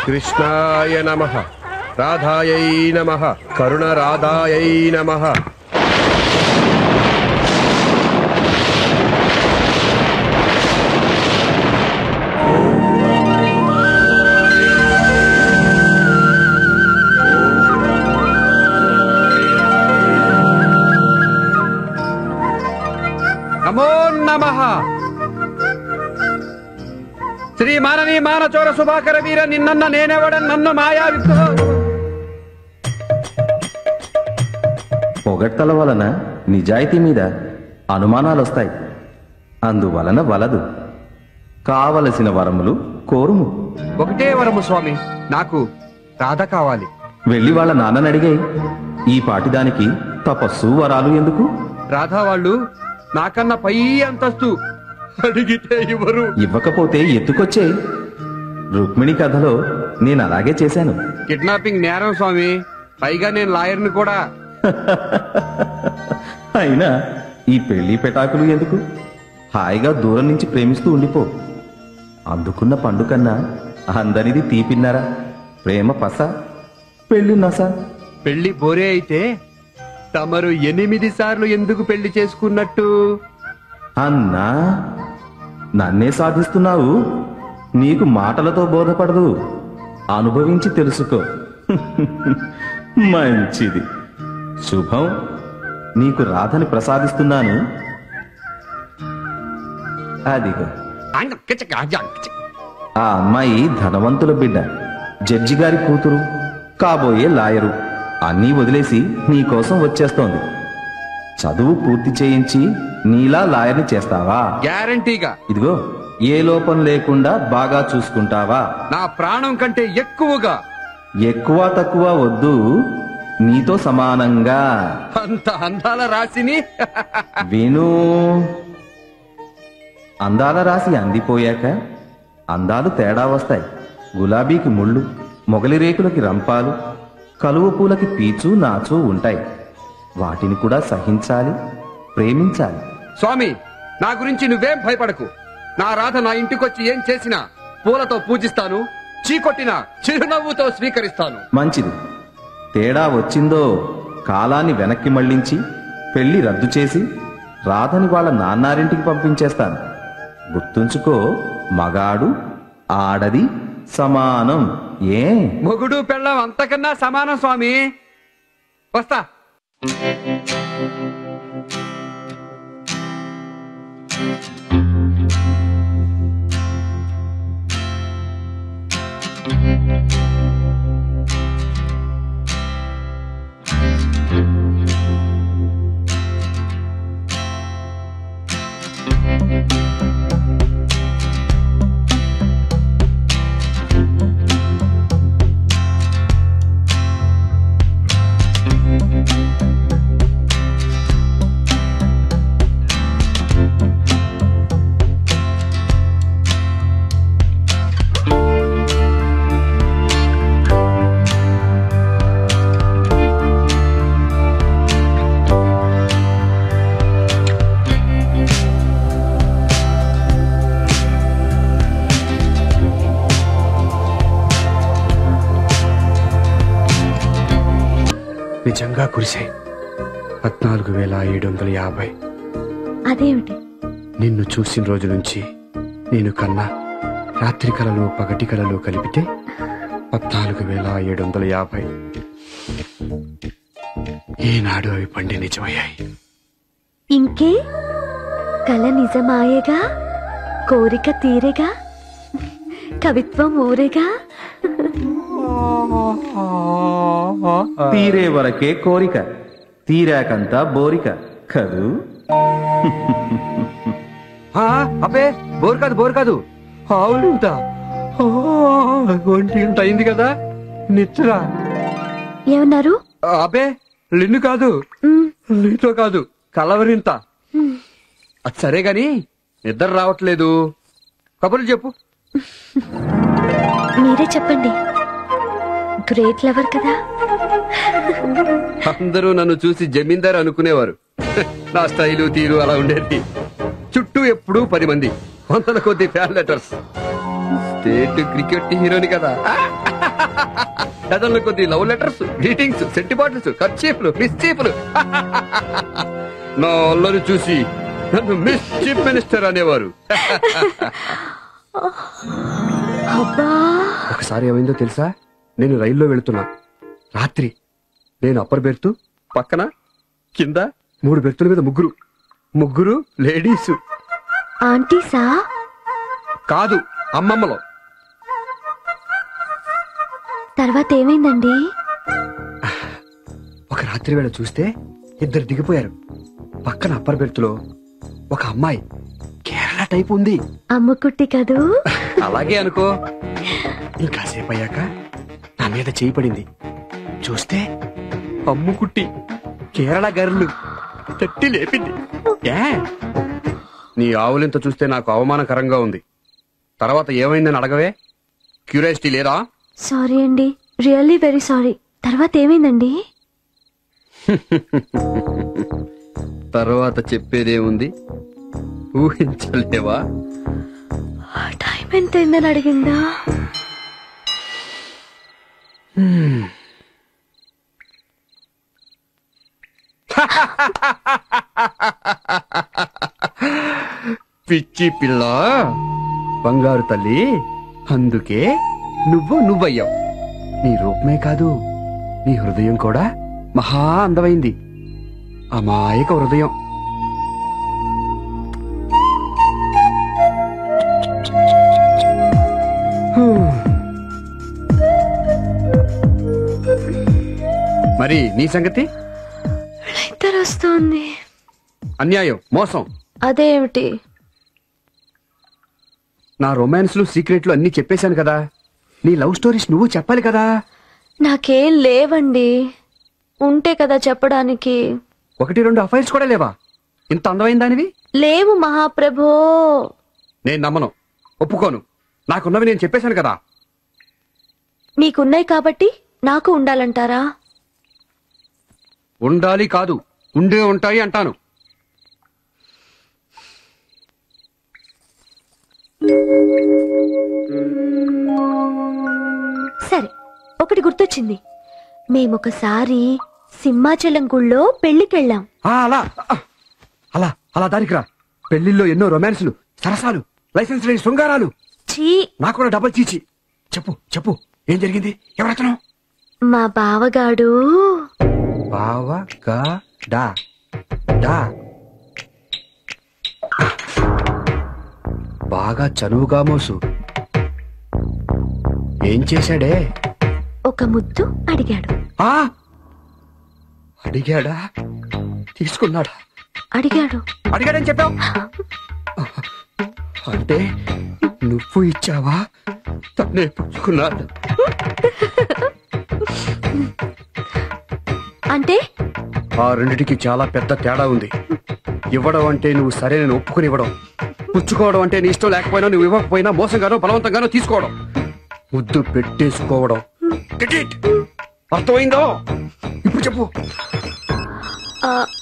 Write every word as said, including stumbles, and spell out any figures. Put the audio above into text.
కృష్ణాయ నమః రాధాయై నమః కరుణ రాధాయై నమః. నమో నమః. శ్రీ మానవీ మానచోర సుభాకర వీర నిన్నన్న నేనెవడన్ నన్ను మాయా విగ్రహ. పొగడ్తల వలన నిజాయితీ మీద అనుమానాలొస్తాయి. అందువలన వలదు. కావలసిన వరములు కోరుము. ఒకటే వరము స్వామి, నాకు రాధ కావాలి. వెళ్ళి వాళ్ళ నాన్నని అడిగాయి. ఈ పాటిదానికి తపస్సు వరాలు ఎందుకు? రాధా వాళ్ళు నాకన్నా పై అంతస్తు, అడిగితే ఇవ్వరు. ఇవ్వకపోతే ఎత్తుకొచ్చే. రుక్మిణి కథలో నేను అలాగే చేశాను. కిడ్నాపింగ్ నేరం స్వామి, పైగా నేను లాయర్ని కూడా. అయినా ఈ పెళ్లి పెటాకులు ఎందుకు? హాయిగా దూరం నుంచి ప్రేమిస్తూ ఉండిపో. అందుకున్న పండు కన్నా అందరిది తీపిన్నారా? ప్రేమ పస, పెళ్లి నస. పెళ్లి బోరే అయితే తమరు ఎనిమిది సార్లు ఎందుకు పెళ్లి చేసుకున్నట్టు? అన్నా, నన్నే సాధిస్తున్నావు. నీకు మాటలతో బోధపడదు, అనుభవించి తెలుసుకో. మంచిది, శుభం. నీకు రాధని ప్రసాదిస్తున్నాను. అదిగో. ఆ అమ్మాయి ధనవంతుల బిడ్డ, జడ్జి గారి కూతురు, కాబోయే లాయరు. అన్నీ వదిలేసి నీకోసం వచ్చేస్తోంది. చదువు పూర్తి చేయించి నీలా లాయర్ని చేస్తావా? గ్యారంటీగా. ఇదిగో, ఏ లోపం లేకుండా బాగా చూసుకుంటావా? నా ప్రాణం కంటే ఎక్కువగా. ఎక్కువ తక్కువ వద్దు, నీతో సమానంగా. అంత అందాల రాశిని విను. అందాల రాశి అందిపోయాక అందాలు తేడా వస్తాయి. గులాబీకి ముళ్ళు, మొగలి రేకులకి రంపాలు, కలువ పూలకి పీచు నాచు ఉంటాయి. వాటిని కూడా సహించాలి, ప్రేమించాలి. స్వామి, నా గురించి నువ్వేం భయపడకు. నా రాధ నా ఇంటికొచ్చి ఏం చేసినా పూలతో పూజిస్తాను, చీకొట్టినా చిరునవ్వుతో స్వీకరిస్తాను. మంచిది. తేడా వచ్చిందో కాలాన్ని వెనక్కి మళ్లించి పెళ్లి రద్దు చేసి రాధని వాళ్ళ నాన్నారింటికి పంపించేస్తాను. గుర్తుంచుకో, మగాడు ఆడది సమానం. ఏ మొగుడు పెళ్ళం అంతకన్నా సమానం స్వామి. వస్తా. నిజంగా కురిశాయి. పద్నాలుగు వేల ఏడు వందల యాభై. అదేమిటి? నిన్ను చూసిన రోజు నుంచి నేను కన్నా రాత్రి కళలు పగటి కళలు కలిపితే పద్నాలుగు వేల ఏడు వందల యాభై. ఏనాడు అవి పండి నిజమయ్యాయి. ఇంకే కళ నిజమాయేగా, కోరిక తీరేగా, కవిత్వం ఊరేగా. తీరే వరకే కోరిక, తీరాకంతా బోరిక కదూ. అబ్బే, బోర్ కాదు బోర్ కాదు ఆవులింత. ఒంటి గంట అయింది కదా, నిచ్చరా. ఏమన్నారు? అబ్బే, లిన్ను కాదు, నీతో కాదు, కలవరింత. అది సరే గాని నిద్ర రావట్లేదు. కబుర్లు చెప్పు. మీరే చెప్పండి. గ్రేట్ లవర్ కదా. అందరూ నన్ను చూసి జమీందార్ అనుకునేవారు. నా స్టైలు తీరు అలా ఉండేది. చుట్టూ ఎప్పుడూ పది మంది, వందల కొద్ది ఫ్యాన్ లెటర్స్. స్టేట్ క్రికెట్ హీరోని కదా. డజన్ల కొద్ది లవ్ లెటర్స్, గ్రీటింగ్స్, సెంటి బాటిల్స్, కర్చీఫ్లు, మిస్చీఫ్లు. నా అల్లరి చూసి నన్ను మిస్ చీఫ్ మినిస్టర్ అనేవారు. ఒకసారి ఏమైందో తెలుసా? నేను రైల్లో వెళుతున్నా. రాత్రి నేను అప్పర్ బెర్త్, పక్కన కింద మూడు బెర్తుల మీద ముగ్గురు ముగ్గురు లేడీస్. ఆంటీసా? కాదు, అమ్మమ్మలో. తర్వాత ఏమైందండి? ఒక రాత్రి వేళ చూస్తే ఇద్దరు దిగిపోయారు. పక్కన అప్పర్ బెర్త్లో ఒక అమ్మాయి కేరళ టైప్ ఉంది. అమ్ముకుట్టి కదూ? అలాగే అనుకో. ఇంకాసేపు అయ్యాక నా మీద చేయి పడింది. చూస్తే అమ్ముకుట్టి కేరళ గర్లు తట్టి లేపింది. ఏ నీ ఆవులింత చూస్తే నాకు అవమానకరంగా ఉంది. తర్వాత ఏమైందని అడగవే? క్యూరియాసిటీ లేదా? సారీ అండి, రియల్లీ వెరీ సారీ. తర్వాత ఏమైందండి? తర్వాత చెప్పేదేముంది, ఊహించలేవా? టైం ఎంతైందని అడిగిందా? పిచ్చి పిల్ల, బంగారు తల్లి, అందుకే నువ్వు నువ్వయ్యావు. నీ రూపమే కాదు, నీ హృదయం కూడా మహా అందమైంది. అమాయక హృదయం. మరి నీ సంగతి? ఇద్దరు వస్తోంది. అన్యాయం, మోసం. అదేమిటి? నా రొమాన్స్లు, సీక్రెట్లు అన్ని చెప్పేశాను కదా. నీ లవ్ స్టోరీస్ నువ్వు చెప్పాలి కదా. నాకేం లేవండి. ఉంటే కదా చెప్పడానికి. ఒకటి రెండు అఫైర్స్ కూడా లేవా? ఇంత అందమైన దానివి. లేవు మహాప్రభో. నేను నమ్మను, ఒప్పుకోను. నాకున్నవి నేను చెప్పేశాను కదా. మీకున్నాయి కాబట్టి నాకు ఉండాలంటారా? ఉండాలి కాదు, ఉండే ఉంటాయి అంటాను. సరే, ఒకటి గుర్తొచ్చింది. మేమొకసారి సింహాచలం గుళ్ళో పెళ్లికెళ్ళాం. ఆ, అలా అలా అలా దానికి రా. పెళ్లిల్లో ఎన్నో రొమాన్స్లు, సరసాలు, లైసెన్స్ లేని శృంగారాలు. ఛీ, నాకు కూడా డబల్ చీచి. చెప్పు చెప్పు, ఏం జరిగింది? ఎవరతను? మా బావగాడు. బావా గా డా డా బాగా చనువుగా మోసు. ఏం చేశాడే? ఒక ముద్దు అడిగాడు. ఆ అడిగాడా? తీసుకున్నాడా? అడిగాడు. అడిగాడని చెప్పావు అంటే నువ్వు ఇచ్చావా? తనే పుచ్చుకున్నాడు అంటే? ఆ రెండిటికి చాలా పెద్ద తేడా ఉంది. ఇవ్వడం అంటే నువ్వు సరే నేను ఒప్పుకుని ఇవ్వడం, పుచ్చుకోవడం అంటే నీ ఇష్టం లేకపోయినా నువ్వు ఇవ్వకపోయినా మోసంగానో బలవంతంగానో తీసుకోవడం, ముద్దు పెట్టేసుకోవడం. అర్థమైందో? ఇప్పుడు చెప్పు.